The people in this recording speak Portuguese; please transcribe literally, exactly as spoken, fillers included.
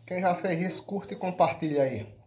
Quem já fez isso, curte e compartilha aí.